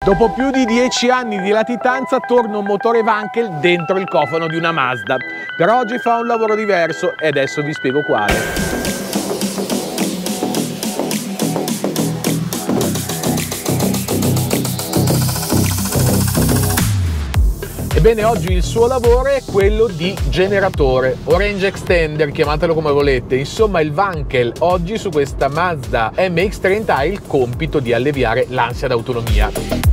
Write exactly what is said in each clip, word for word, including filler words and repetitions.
Dopo più di dieci anni di latitanza torna un motore Wankel dentro il cofano di una Mazda. Per oggi fa un lavoro diverso e adesso vi spiego quale. Ebbene, oggi il suo lavoro è quello di generatore o range extender, chiamatelo come volete. Insomma, il Wankel oggi su questa Mazda M X trenta ha il compito di alleviare l'ansia d'autonomia.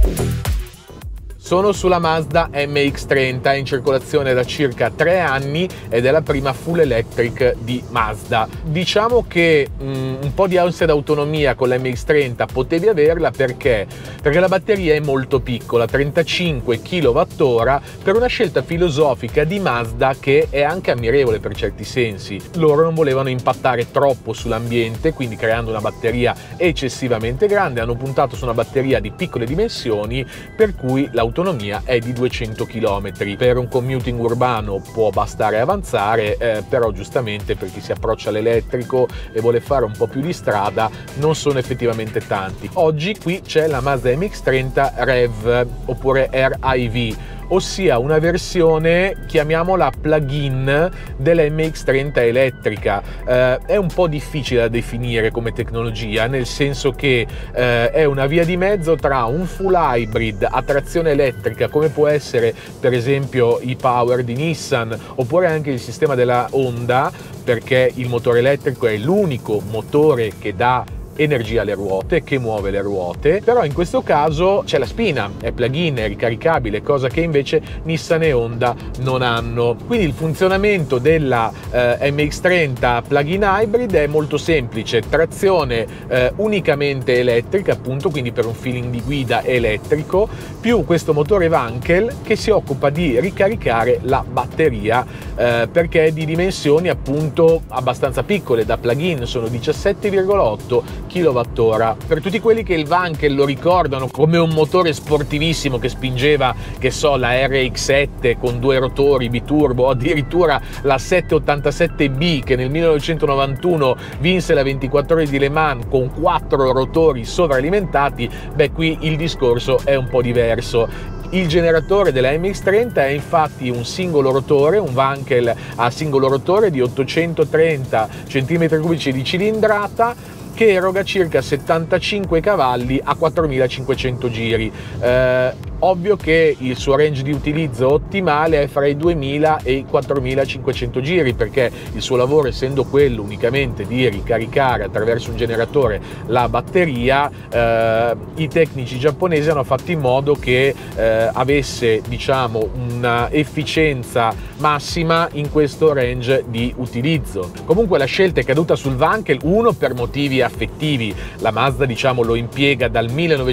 Sono sulla Mazda M X trenta, in circolazione da circa tre anni ed è la prima full electric di Mazda. Diciamo che um, un po' di ansia d'autonomia con la M X trenta potevi averla perché? Perché la batteria è molto piccola, trentacinque chilowattora, per una scelta filosofica di Mazda che è anche ammirevole per certi sensi. Loro non volevano impattare troppo sull'ambiente, quindi creando una batteria eccessivamente grande, hanno puntato su una batteria di piccole dimensioni, per cui l'autonomia è di duecento chilometri. Per un commuting urbano può bastare avanzare, eh, però giustamente per chi si approccia all'elettrico e vuole fare un po' più di strada non sono effettivamente tanti. Oggi qui c'è la Mazda M X trenta REV oppure R I V, ossia una versione, chiamiamola plug-in, dell'M X trenta elettrica. Eh, è un po' difficile da definire come tecnologia, nel senso che eh, è una via di mezzo tra un full hybrid a trazione elettrica, come può essere per esempio i Power di Nissan, oppure anche il sistema della Honda, perché il motore elettrico è l'unico motore che dà energia alle ruote, che muove le ruote, però in questo caso c'è la spina, è plug-in, è ricaricabile, cosa che invece Nissan e Honda non hanno. Quindi il funzionamento della eh, M X trenta plug-in hybrid è molto semplice: trazione eh, unicamente elettrica, appunto, quindi per un feeling di guida elettrico, più questo motore Wankel che si occupa di ricaricare la batteria, eh, perché è di dimensioni appunto abbastanza piccole, da plug-in sono diciassette virgola otto chilowattora. Per tutti quelli che il Wankel lo ricordano come un motore sportivissimo che spingeva, che so, la R X sette con due rotori biturbo, o addirittura la settecentoottantasette B che nel millenovecentonovantuno vinse la ventiquattro ore di Le Mans con quattro rotori sovralimentati, beh, qui il discorso è un po' diverso. Il generatore della M X trenta è infatti un singolo rotore, un Wankel a singolo rotore di ottocentotrenta centimetri cubici di cilindrata, che eroga circa settantacinque cavalli a quattromilacinquecento giri. Eh, ovvio che il suo range di utilizzo ottimale è fra i duemila e i quattromilacinquecento giri, perché il suo lavoro, essendo quello unicamente di ricaricare attraverso un generatore la batteria, eh, i tecnici giapponesi hanno fatto in modo che eh, avesse, diciamo, una efficienza massima in questo range di utilizzo. Comunque la scelta è caduta sul Wankel, uno, per motivi affettivi. La Mazda, diciamo, lo impiega dal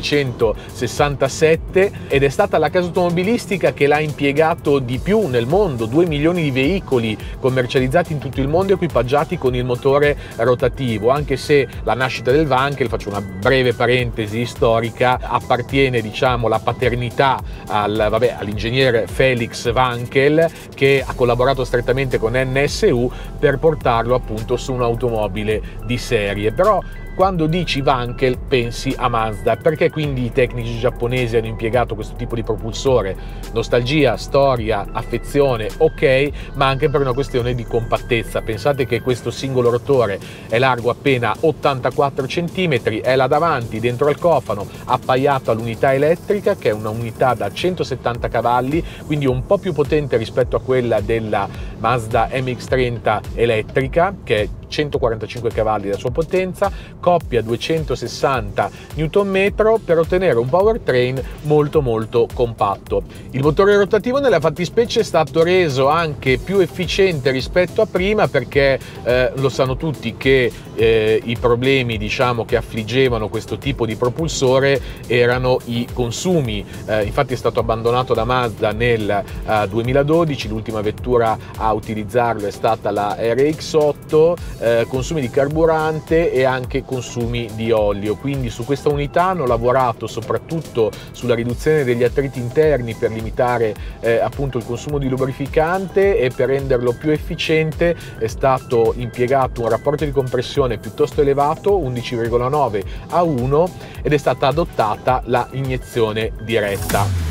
millenovecentosessantasette ed è stata la casa automobilistica che l'ha impiegato di più nel mondo. Due milioni di veicoli commercializzati in tutto il mondo equipaggiati con il motore rotativo, anche se la nascita del Wankel, faccio una breve parentesi storica, appartiene, diciamo, la paternità al, vabbè, all'ingegnere Felix Wankel, che ha collaborato strettamente con N S U per portarlo appunto su un'automobile di serie. Però quando dici Wankel pensi a Mazda. Perché quindi i tecnici giapponesi hanno impiegato questo tipo di propulsore? Nostalgia, storia, affezione, ok, ma anche per una questione di compattezza. Pensate che questo singolo rotore è largo appena ottantaquattro centimetri, è là davanti dentro al cofano, appaiato all'unità elettrica, che è una unità da centosettanta cavalli, quindi un po' più potente rispetto a quella della Mazda M X trenta elettrica, che è centoquarantacinque cavalli la sua potenza, coppia duecentosessanta newton metri per ottenere un powertrain molto molto compatto. Il motore rotativo nella fattispecie è stato reso anche più efficiente rispetto a prima, perché eh, lo sanno tutti che eh, i problemi, diciamo, che affliggevano questo tipo di propulsore erano i consumi. Eh, infatti è stato abbandonato da Mazda nel eh, duemiladodici, l'ultima vettura a a utilizzarlo è stata la R X otto, eh, consumi di carburante e anche consumi di olio. Quindi su questa unità hanno lavorato soprattutto sulla riduzione degli attriti interni per limitare eh, appunto il consumo di lubrificante, e per renderlo più efficiente è stato impiegato un rapporto di compressione piuttosto elevato, undici virgola nove a uno, ed è stata adottata la iniezione diretta.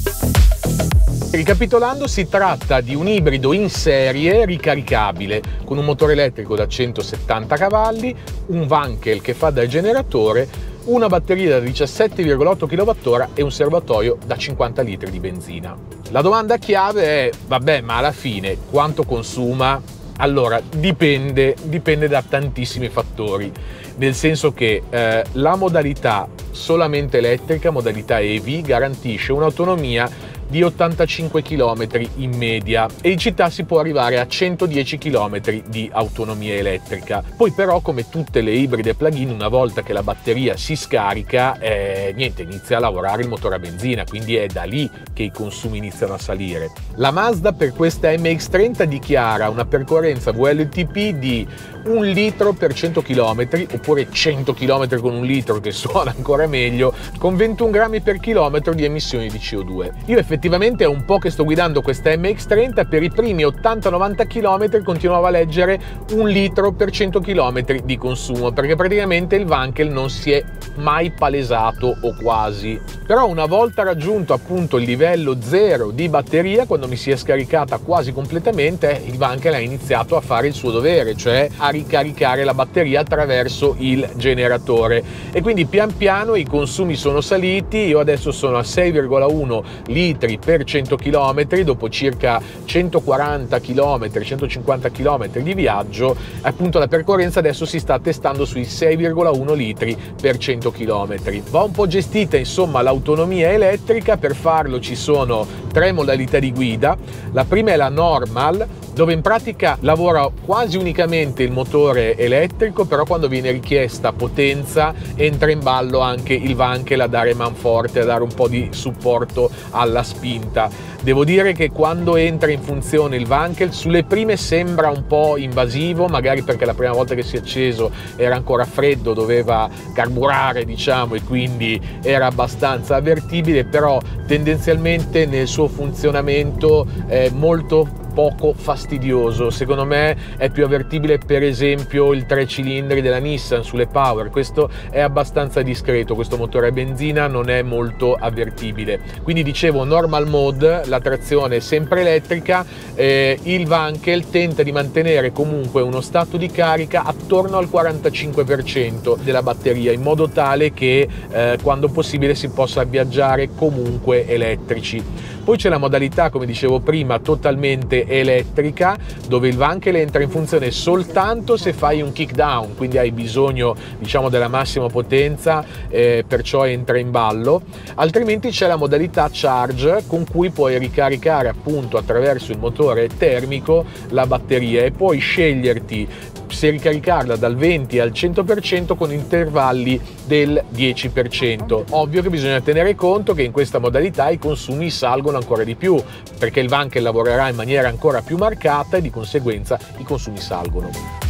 Ricapitolando, si tratta di un ibrido in serie ricaricabile con un motore elettrico da centosettanta cavalli, un Wankel che fa da generatore, una batteria da diciassette virgola otto chilowattora e un serbatoio da cinquanta litri di benzina. La domanda chiave è: vabbè, ma alla fine quanto consuma? Allora, dipende, dipende da tantissimi fattori, nel senso che eh, la modalità solamente elettrica, modalità E V, garantisce un'autonomia di ottantacinque chilometri in media, e in città si può arrivare a centodieci chilometri di autonomia elettrica. Poi però, come tutte le ibride plug-in, una volta che la batteria si scarica, eh, niente, inizia a lavorare il motore a benzina, quindi è da lì che i consumi iniziano a salire. La Mazda per questa M X trenta dichiara una percorrenza V L T P di un litro per cento chilometri, oppure cento chilometri con un litro, che suona ancora meglio, con ventuno grammi per chilometro di emissioni di C O due. Io effettivamente è un po' che sto guidando questa M X trenta, per i primi ottanta novanta chilometri continuavo a leggere un litro per cento chilometri di consumo, perché praticamente il Wankel non si è mai palesato, o quasi. Però una volta raggiunto appunto il livello zero di batteria, quando mi si è scaricata quasi completamente, il Wankel ha iniziato a fare il suo dovere, cioè a ricaricare la batteria attraverso il generatore, e quindi pian piano i consumi sono saliti. Io adesso sono a sei virgola uno litri per cento chilometri dopo circa centoquaranta chilometri, centocinquanta chilometri di viaggio. Appunto la percorrenza adesso si sta testando sui sei virgola uno litri per cento chilometri. Va un po' gestita insomma l'autonomia elettrica. Per farlo ci sono tre modalità di guida. La prima è la normal, dove in pratica lavora quasi unicamente il motore elettrico, però quando viene richiesta potenza entra in ballo anche il Wankel a dare manforte, a dare un po' di supporto alla spinta. Devo dire che quando entra in funzione il Wankel, sulle prime sembra un po' invasivo, magari perché la prima volta che si è acceso era ancora freddo, doveva carburare diciamo, e quindi era abbastanza avvertibile, però tendenzialmente nel suo funzionamento è molto poco fastidioso. Secondo me è più avvertibile per esempio il tre cilindri della Nissan sulle Power. Questo è abbastanza discreto, questo motore a benzina non è molto avvertibile. Quindi dicevo, normal mode, la trazione è sempre elettrica, eh, il Wankel tenta di mantenere comunque uno stato di carica attorno al quarantacinque per cento della batteria, in modo tale che eh, quando possibile si possa viaggiare comunque elettrici. Poi c'è la modalità, come dicevo prima, totalmente elettrica, dove il Wankel entra in funzione soltanto se fai un kick down, quindi hai bisogno diciamo della massima potenza, eh, perciò entra in ballo. Altrimenti c'è la modalità charge, con cui puoi ricaricare appunto attraverso il motore termico la batteria, e puoi sceglierti se ricaricarla dal venti al cento per cento con intervalli del dieci per cento. Ovvio che bisogna tenere conto che in questa modalità i consumi salgono ancora di più, perché il Wankel lavorerà in maniera ancora più marcata e di conseguenza i consumi salgono.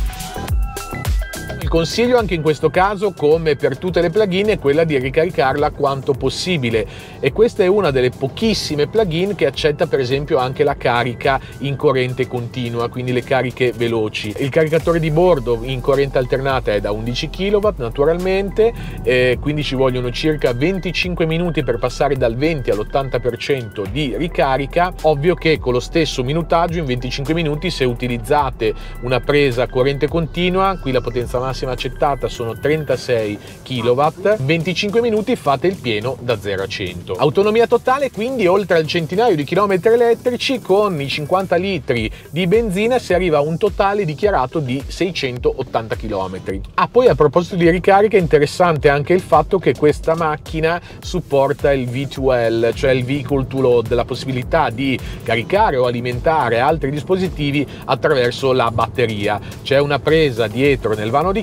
Il consiglio anche in questo caso, come per tutte le plug-in, è quella di ricaricarla quanto possibile, e questa è una delle pochissime plug-in che accetta per esempio anche la carica in corrente continua, quindi le cariche veloci. Il caricatore di bordo in corrente alternata è da undici chilowatt naturalmente, eh, quindi ci vogliono circa venticinque minuti per passare dal venti all'ottanta per cento di ricarica. Ovvio che con lo stesso minutaggio in venticinque minuti, se utilizzate una presa a corrente continua, qui la potenza massima accettata sono trentasei chilowatt, venticinque minuti fate il pieno da zero a cento. Autonomia totale quindi oltre al centinaio di chilometri elettrici, con i cinquanta litri di benzina si arriva a un totale dichiarato di seicentottanta chilometri. Ah, poi a proposito di ricarica, è interessante anche il fatto che questa macchina supporta il V due L, cioè il Vehicle to Load, la possibilità di caricare o alimentare altri dispositivi attraverso la batteria. C'è una presa dietro nel vano di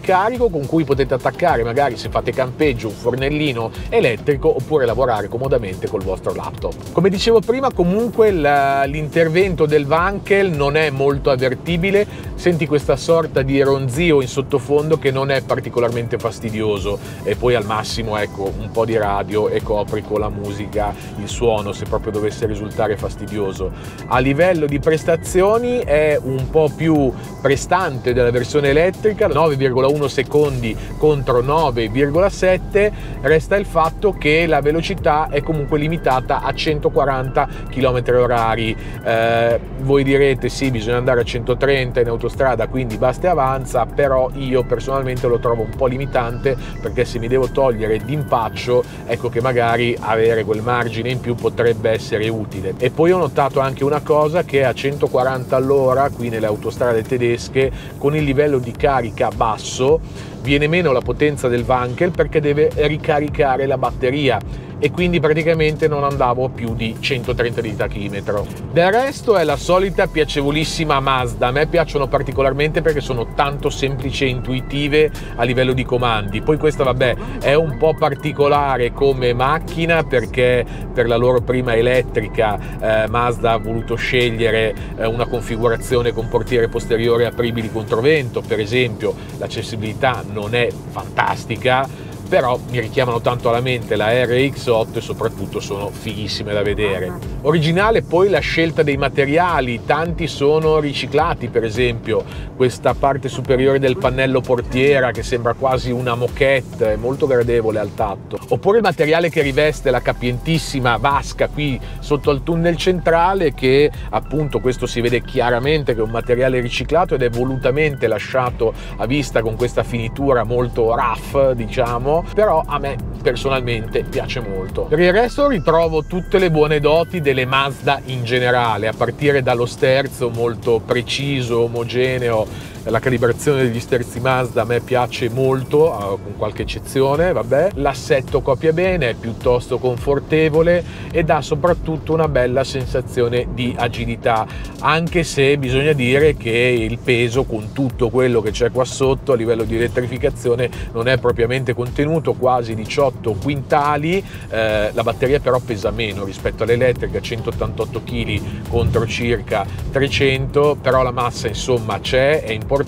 ricarico con cui potete attaccare magari, se fate campeggio, un fornellino elettrico oppure lavorare comodamente col vostro laptop. Come dicevo prima, comunque l'intervento del Wankel non è molto avvertibile, senti questa sorta di ronzio in sottofondo che non è particolarmente fastidioso, e poi al massimo ecco un po' di radio e copri con la musica il suono se proprio dovesse risultare fastidioso. A livello di prestazioni è un po' più prestante della versione elettrica, nove virgola uno secondi contro nove virgola sette. Resta il fatto che la velocità è comunque limitata a centoquaranta chilometri orari. Eh, voi direte sì, bisogna andare a centotrenta in autostrada, quindi basta e avanza, però io personalmente lo trovo un po' limitante, perché se mi devo togliere d'impaccio, ecco che magari avere quel margine in più potrebbe essere utile. E poi ho notato anche una cosa, che a centoquaranta all'ora qui nelle autostrade tedesche, con il livello di carica basso, viene meno la potenza del Wankel perché deve ricaricare la batteria, e quindi praticamente non andavo a più di centotrenta di tachimetro. Del resto è la solita piacevolissima Mazda. A me piacciono particolarmente perché sono tanto semplici e intuitive a livello di comandi. Poi questa vabbè è un po' particolare come macchina, perché per la loro prima elettrica eh, Mazda ha voluto scegliere eh, una configurazione con portiere posteriore apribili controvento, per esempio. L'accessibilità non è fantastica, però mi richiamano tanto alla mente la R X otto e soprattutto sono fighissime da vedere. Originale poi la scelta dei materiali, tanti sono riciclati, per esempio questa parte superiore del pannello portiera che sembra quasi una moquette, è molto gradevole al tatto, oppure il materiale che riveste la capientissima vasca qui sotto al tunnel centrale, che appunto questo si vede chiaramente che è un materiale riciclato ed è volutamente lasciato a vista con questa finitura molto rough, diciamo, però a me personalmente piace molto. Per il resto ritrovo tutte le buone doti delle Mazda in generale, a partire dallo sterzo molto preciso, omogeneo. La calibrazione degli sterzi Mazda a me piace molto, con qualche eccezione, vabbè. L'assetto copia bene, è piuttosto confortevole e dà soprattutto una bella sensazione di agilità, anche se bisogna dire che il peso, con tutto quello che c'è qua sotto a livello di elettrificazione, non è propriamente contenuto, quasi diciotto quintali. Eh, la batteria però pesa meno rispetto all'elettrica, centottantotto chili contro circa trecento, però la massa insomma c'è, è importante,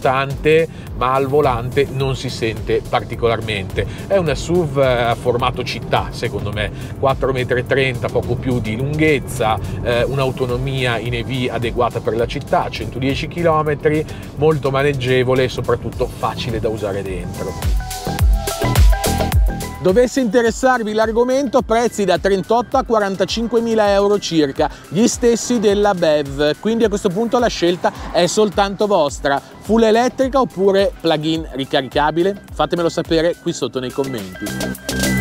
ma al volante non si sente particolarmente. È una S U V a formato città, secondo me, quattro virgola trenta metri, poco più di lunghezza, eh, un'autonomia in E V adeguata per la città, centodieci chilometri, molto maneggevole e soprattutto facile da usare dentro. Dovesse interessarvi l'argomento, prezzi da trentotto a quarantacinquemila euro circa, gli stessi della B E V, quindi a questo punto la scelta è soltanto vostra. Full elettrica oppure plug-in ricaricabile? Fatemelo sapere qui sotto nei commenti.